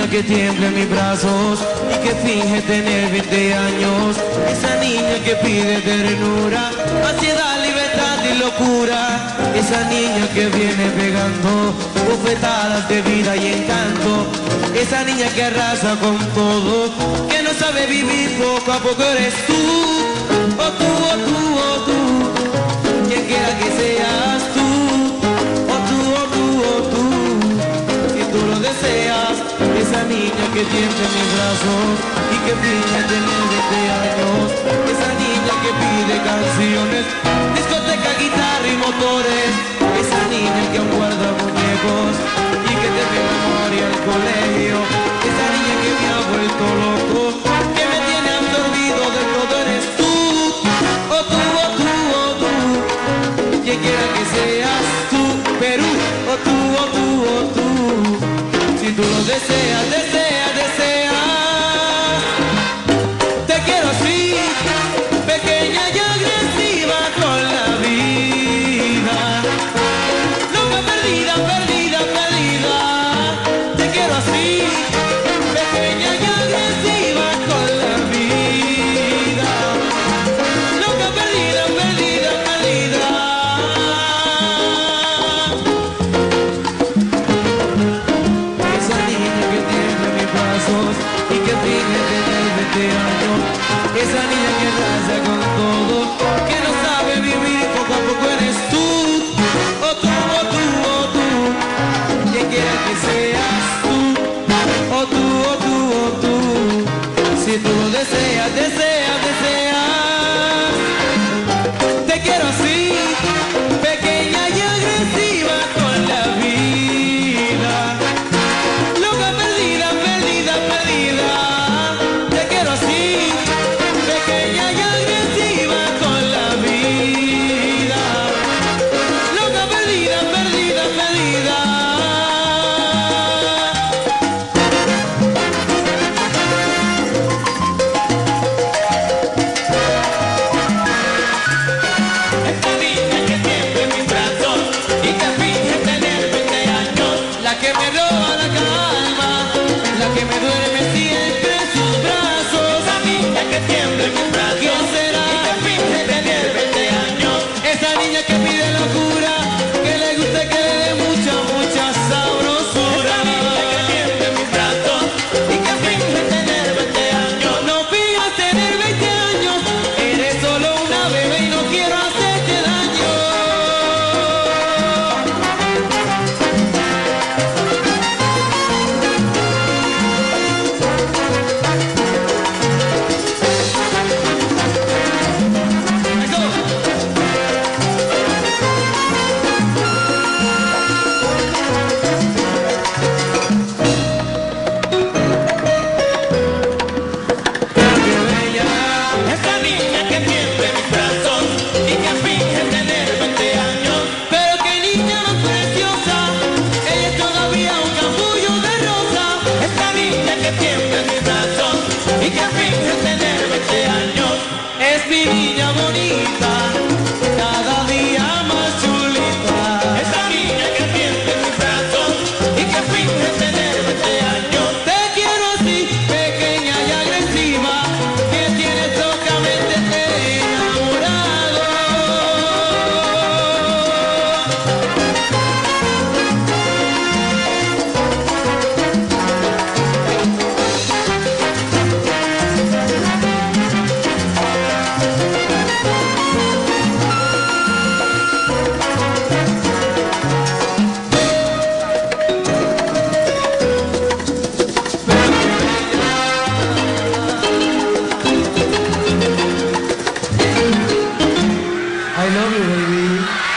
niña que tiembla en mis brazos y que finge tener 20 años. Esa niña que pide ternura, ansiedad, libertad y locura. Esa niña que viene pegando bofetadas de vida y encanto. Esa niña que arrasa con todo, que no sabe vivir poco a poco. Eres tú, o tú, o tú, o tú, quien quiera que seas tú, o tú, o tú, o tú, si tú lo deseas. Esa niña que tiembla en mis brazos y que finge tener 20 años. Esa niña que pide canciones, discoteca, guitarra y motores. Esa niña que aún guarda muñecos y que te ve memoria al colegio. Esa niña que me ha vuelto loco, que me tiene absorbido de todo. Eres tú, o tú, o tú, o tú, quien quiera que seas tú, Perú, o tú, o tú, o tú, si tú lo deseas, deseas, deseas. Te quiero así, pequeña y agresiva con la vida, loca, perdida, perdida, perdida. Te quiero así, pequeña y agresiva con la vida, loca, perdida, perdida, perdida. Esa niña que tiene mis brazos y que finge tener 20 años. Esa niña que arrasa con todo, que no sabe vivir poco a poco. Eres tú, o tú, o tú, o tú, quien quiera que seas tú, o tú, o tú, o tú, si tú lo deseas, deseas, deseas. Te quiero así, pequeña y agresiva con la vida, loca, perdida, perdida, perdida. Te quiero así, pequeña y agresiva con la vida, loca, perdida, perdida, perdida. Esta niña que tiembla en mis brazos y que finge tener 20 años, la que me roba la calma, la que me duerme siempre en sus brazos. Esa niña que tiembla en mis brazos, ¿quién será? Y que finge tener 20 años. Esa niña que pide locura, que le guste que le dé mucha, mucha sabrosura. Esa niña que tiembla en mis brazos y que finge tener 20 años. No finjas tener 20 años, eres solo una bebé y no quiero hacerte daño. Esta niña que tiembla en mis brazos y que finge tener 20 años. Pero qué niña más preciosa, ella es todavía un capullo de rosa. Esta niña que tiembla en mis brazos y que finge tener 20 años. Es mi niña bonita, cada día más chulita. Esta niña que tiembla en mis brazos y que finge tener 20 años. Te quiero así, pequeña y agresiva, que tienes locamente enamorado. I love you, baby.